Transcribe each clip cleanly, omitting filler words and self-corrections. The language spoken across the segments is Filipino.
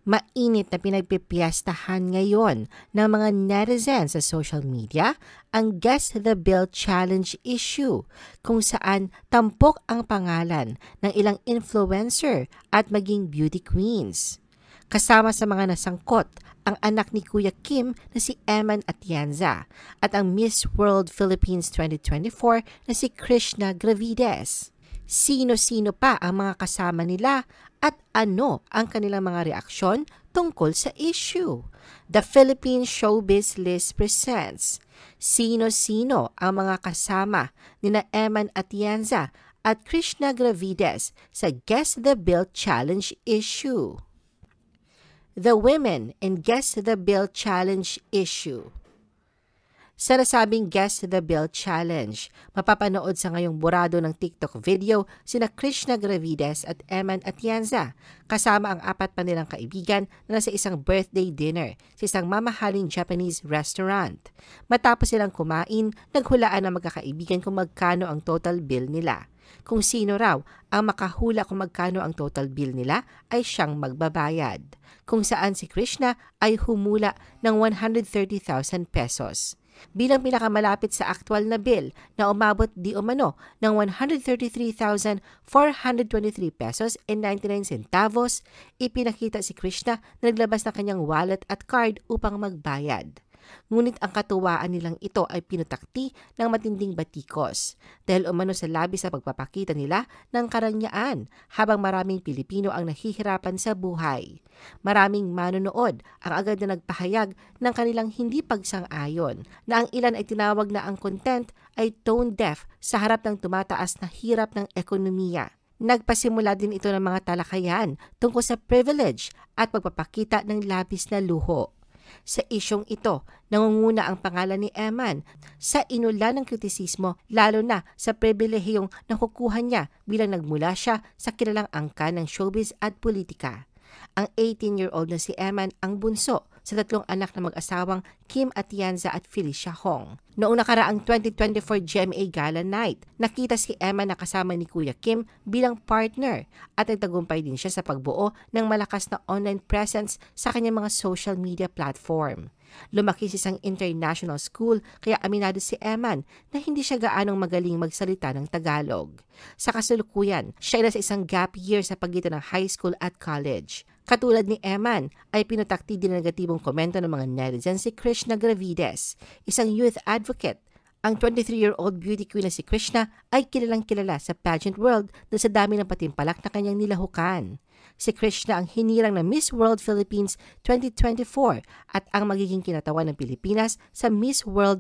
Mainit na pinagpipiyastahan ngayon ng mga netizens sa social media ang Guess the Bill Challenge issue kung saan tampok ang pangalan ng ilang influencer at maging beauty queens. Kasama sa mga nasangkot ang anak ni Kuya Kim na si Eman Atienza at ang Miss World Philippines 2024 na si Krishna Gravides. Sino-sino pa ang mga kasama nila at ano ang kanilang mga reaksyon tungkol sa issue? The Philippine Showbiz List presents Sino-sino ang mga kasama nina Eman Atienza at Krishna Gravides sa Guess the Bill Challenge issue. The Women in Guess the Bill Challenge issue. Sa nasabing Guess the Bill Challenge, mapapanood sa ngayong burado ng TikTok video sina Krishna Gravides at Eman Atienza kasama ang apat pa nilang kaibigan na nasa isang birthday dinner sa isang mamahaling Japanese restaurant. Matapos silang kumain, naghulaan ang magkakaibigan kung magkano ang total bill nila. Kung sino raw ang makahula kung magkano ang total bill nila ay siyang magbabayad. Kung saan si Krishna ay humula ng 130,000 pesos. Bilang pinakamalapit sa aktwal na bill na umabot di umano ng 133,423 pesos and 99 centavos, ipinakita si Krishna na naglabas ng kanyang wallet at card upang magbayad. Ngunit ang katuwaan nilang ito ay pinutakti ng matinding batikos dahil umano sa labis sa pagpapakita nila ng karangyaan habang maraming Pilipino ang nahihirapan sa buhay. Maraming manonood ang agad na nagpahayag ng kanilang hindi pagsang-ayon na ang ilan ay tinawag na ang content ay tone deaf sa harap ng tumataas na hirap ng ekonomiya. Nagpasimula din ito ng mga talakayan tungkol sa privilege at pagpapakita ng labis na luho. Sa isyong ito, nangunguna ang pangalan ni Eman sa inulan ng kritisismo lalo na sa pribilehiyong nakukuha niya bilang nagmula siya sa kilalang angka ng showbiz at politika. Ang 18-year-old na si Eman ang bunso sa tatlong anak na mag-asawang Kim Atienza at Felicia Hong. Noong nakaraang 2024 GMA Gala Night, nakita si Eman na kasama ni Kuya Kim bilang partner at nagtagumpay din siya sa pagbuo ng malakas na online presence sa kanyang mga social media platform. Lumaki sa isang international school kaya aminado si Eman na hindi siya gaanong magaling magsalita ng Tagalog. Sa kasalukuyan, siya ay nasa isang gap year sa pagitan ng high school at college. Katulad ni Eman ay pinutakti din ng negatibong komento ng mga netizens si Krishna Gravides, isang youth advocate. Ang 23-year-old beauty queen na si Krishna ay kilalang kilala sa pageant world dahil sa dami ng patimpalak na kanyang nilahukan. Si Krishna ang hinirang na Miss World Philippines 2024 at ang magiging kinatawan ng Pilipinas sa Miss World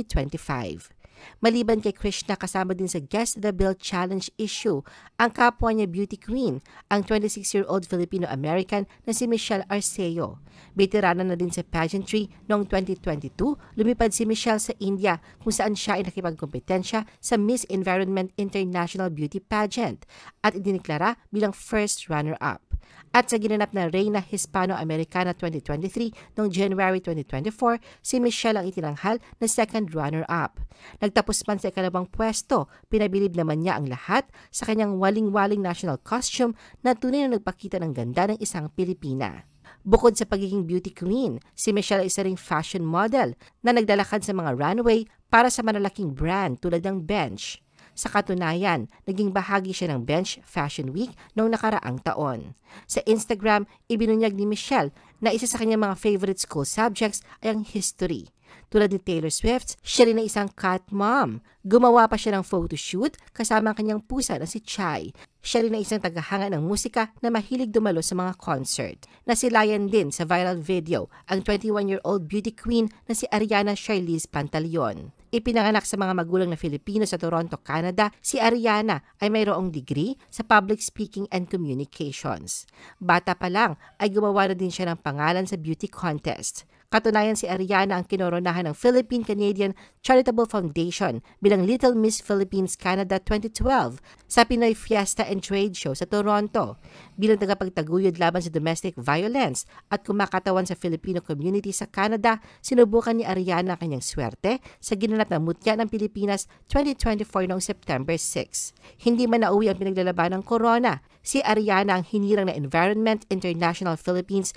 2025. Maliban kay Krishna, kasama din sa Guess the Bill Challenge issue ang kapwa niya beauty queen, ang 26-year-old Filipino-American na si Michelle Arceo. Veterana na din sa pageantry noong 2022, lumipad si Michelle sa India kung saan siya ay nakipagkompetensya sa Miss Environment International Beauty Pageant at idiniklara bilang first runner-up. At sa ginanap na Reina Hispano-Americana 2023 noong January 2024, si Michelle ang itinanghal na second runner-up. Nagtapos man sa ikalawang pwesto, pinabilib naman niya ang lahat sa kanyang waling-waling national costume na tunay na nagpakita ng ganda ng isang Pilipina. Bukod sa pagiging beauty queen, si Michelle ay isa ring fashion model na naglalakad sa mga runway para sa malalaking brand tulad ng Bench. Sa katunayan, naging bahagi siya ng Bench Fashion Week noong nakaraang taon. Sa Instagram, ibinunyag ni Michelle na isa sa kanyang mga favorite school subjects ay ang history. Tulad ni Taylor Swift, siya rin ay isang cat mom. Gumawa pa siya ng photoshoot kasama ang kanyang pusa na si Chai. Siya rin ay isang tagahanga ng musika na mahilig dumalo sa mga concert. Nasilayan din sa viral video ang 21-year-old beauty queen na si Ariana Charlize Pantaleon. Ipinanganak sa mga magulang na Filipino sa Toronto, Canada, si Ariana ay mayroong degree sa Public Speaking and Communications. Bata pa lang ay gumawa na din siya ng pangalan sa beauty contest. Katunayan si Ariana ang kinoronahan ng Philippine-Canadian Charitable Foundation bilang Little Miss Philippines Canada 2012 sa Pinoy Fiesta and Trade Show sa Toronto. Bilang tagapagtaguyod laban sa domestic violence at kumakatawan sa Filipino community sa Canada, sinubukan ni Ariana ang kanyang swerte sa ginanap na Mutya ng Pilipinas 2024 noong September 6. Hindi man nauwi ang pinaglalaban ng corona, si Ariana ang hinirang na Environment International Philippines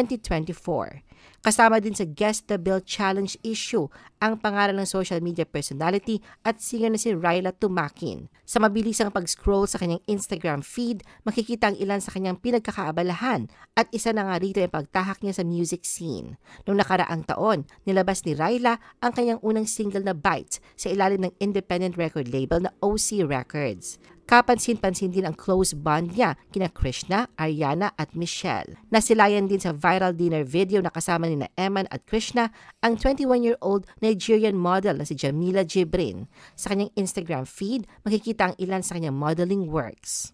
2024. Kasama din sa Guess the Bill Challenge issue ang pangalan ng social media personality at singer na si Ryla Tumakin. Sa mabilisang pag-scroll sa kanyang Instagram feed, makikita ang ilan sa kanyang pinagkakaabalahan at isa na nga rito ang pagtahak niya sa music scene. Noong nakaraang taon, nilabas ni Ryla ang kanyang unang single na Bites sa ilalim ng independent record label na OC Records. Kapansin-pansin din ang close bond niya kina Krishna, Ariana at Michelle. Nasilayan din sa viral dinner video na kasama ni Eman at Krishna ang 21-year-old Nigerian model na si Jamila Jibrin. Sa kanyang Instagram feed, makikita ang ilan sa kanyang modeling works.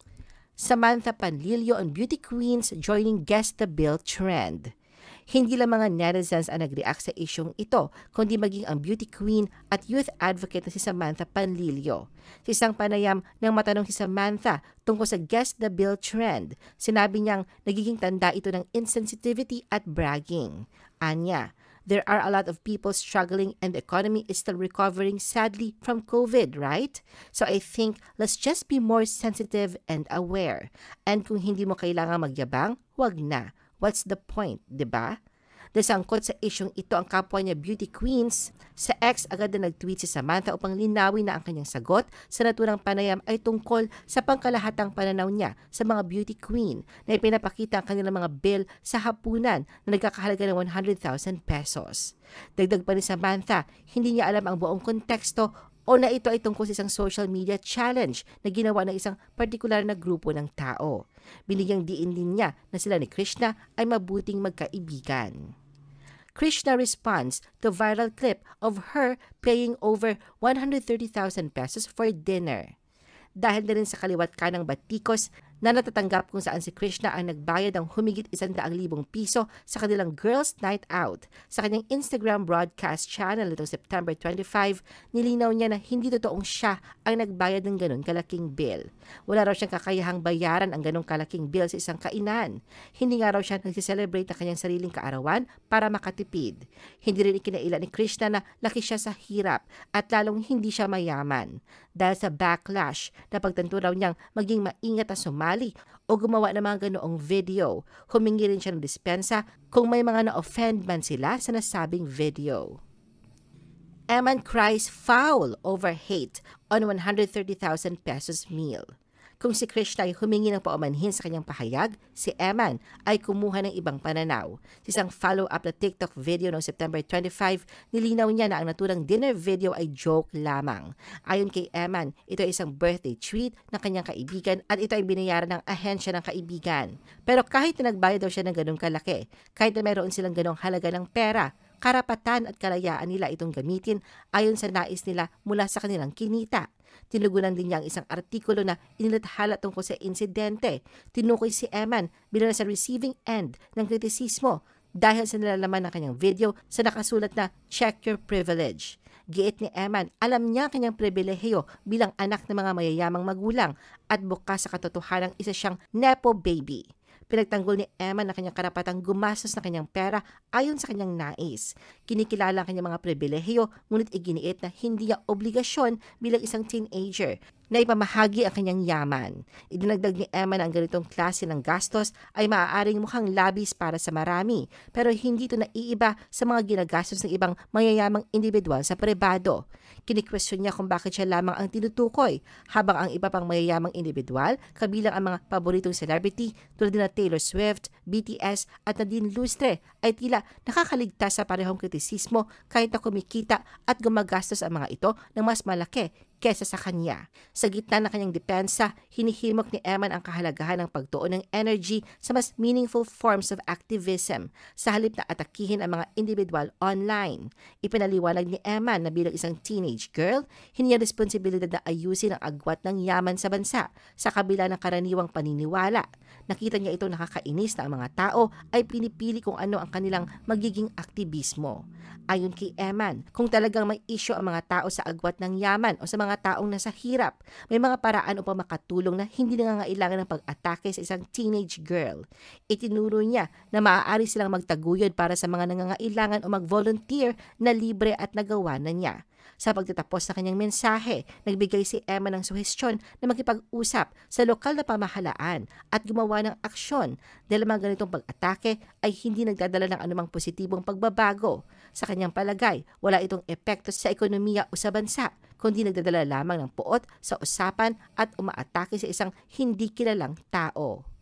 Samantha Panlilio on Beauty Queens joining Guess the Bill trend. Hindi lang mga netizens ang nag-react sa isyong ito, kundi maging ang beauty queen at youth advocate na si Samantha Panlilio. Sa isang panayam nang matanong si Samantha tungkol sa Guess the Bill trend, sinabi niyang nagiging tanda ito ng insensitivity at bragging. Anya, there are a lot of people struggling and the economy is still recovering sadly from COVID, right? So I think let's just be more sensitive and aware. And kung hindi mo kailangan magyabang, wag na. What's the point, diba? Nasangkot sa isyong ito ang kapwa niya beauty queens. Sa X, agad na nag-tweet si Samantha upang linawin na ang kanyang sagot sa naturang panayam ay tungkol sa pangkalahatang pananaw niya sa mga beauty queen na ipinapakita ang kanilang mga bill sa hapunan na nagkakahalaga ng 100,000 pesos. Dagdag pa ni Samantha, hindi niya alam ang buong konteksto o na ito ay tungkol sa isang social media challenge na ginawa ng isang partikular na grupo ng tao. Binigyang diin din niya na sila ni Krishna ay mabuting magkaibigan. Krishna responds to viral clip of her paying over 130,000 pesos for dinner. Dahil na rin sa kaliwat kanang batikos na natatanggap kung saan si Krishna ang nagbayad ng humigit 100,000 piso sa kanilang Girls Night Out. Sa kanyang Instagram broadcast channel nitong September 25, nilinaw niya na hindi totoong siya ang nagbayad ng ganun kalaking bill. Wala raw siyang kakayahang bayaran ang ganung kalaking bill sa isang kainan. Hindi nga raw siya nagsiselebrate ng kanyang sariling kaarawan para makatipid. Hindi rin ikinaila ni Krishna na laki siya sa hirap at lalong hindi siya mayaman. Dahil sa backlash na pagtanto raw niyang maging maingat at sumali o gumawa ng mga ganoong video, humingi rin siya ng dispensa kung may mga na-offend man sila sa nasabing video. Eman cries foul over hate on 130,000 pesos meal. Kung si Krishna ay humingi ng paumanhin sa kanyang pahayag, si Eman ay kumuha ng ibang pananaw. Sa isang follow-up na TikTok video noong September 25, nilinaw niya na ang naturang dinner video ay joke lamang. Ayon kay Eman, ito ay isang birthday treat ng kanyang kaibigan at ito ay binayaran ng ahensya ng kaibigan. Pero kahit na nagbayad daw siya ng ganong kalaki, kahit na mayroon silang ganong halaga ng pera, karapatan at kalayaan nila itong gamitin ayon sa nais nila mula sa kanilang kinita. Tinugunan din niya ang isang artikulo na inilathala tungkol sa insidente. Tinukoy si Eman bilang sa receiving end ng kritisismo dahil sa nilalaman ng kanyang video sa nakasulat na "Check your privilege". Giit ni Eman, alam niya kanyang pribilehiyo bilang anak ng mga mayayamang magulang at bukas sa katotohanang isa siyang nepo baby. Pinagtanggol ni Eman na kanyang karapatang gumastos ng kanyang pera ayon sa kanyang nais. Kinikilala ang kanyang mga pribilehiyo, ngunit iginiit na hindi niya obligasyon bilang isang teenager na ipamahagi ang kanyang yaman. Idinagdag ni Eman na ang ganitong klase ng gastos ay maaaring mukhang labis para sa marami, pero hindi ito naiiba sa mga ginagastos ng ibang mayayamang individual sa pribado. Kinikwestiyon niya kung bakit siya lamang ang tinutukoy, habang ang iba pang mayayamang individual, kabilang ang mga paboritong celebrity tulad na Taylor Swift, BTS at Nadine Lustre, ay tila nakakaligtas sa parehong kritisismo kahit na kumikita at gumagastos ang mga ito ng mas malaki kesa sa kanya. Sa gitna ng kanyang depensa, hinihimok ni Eman ang kahalagahan ng pagtuon ng energy sa mas meaningful forms of activism sa halip na atakihin ang mga individual online. Ipinaliwanag ni Eman na bilang isang teenage girl, hindi niya responsibilidad na ayusin ang agwat ng yaman sa bansa sa kabila ng karaniwang paniniwala. Nakita niya ito nakakainis na ang mga tao ay pinipili kung ano ang kanilang magiging aktivismo. Ayon kay Eman, kung talagang may isyu ang mga tao sa agwat ng yaman o sa mga taong nasa hirap, may mga paraan upang makatulong na hindi nangangailangan ng pag-atake sa isang teenage girl. Itinuro niya na maaari silang magtaguyod para sa mga nangangailangan o mag-volunteer na libre at nagawa na niya. Sa pagtatapos sa kanyang mensahe, nagbigay si Emma ng suhestyon na makipag-usap sa lokal na pamahalaan at gumawa ng aksyon dahil mga ganitong pag-atake ay hindi nagdadala ng anumang positibong pagbabago. Sa kanyang palagay, wala itong epekto sa ekonomiya o sa bansa, kundi nagdadala lamang ng puot sa usapan at umaatake sa isang hindi kilalang tao.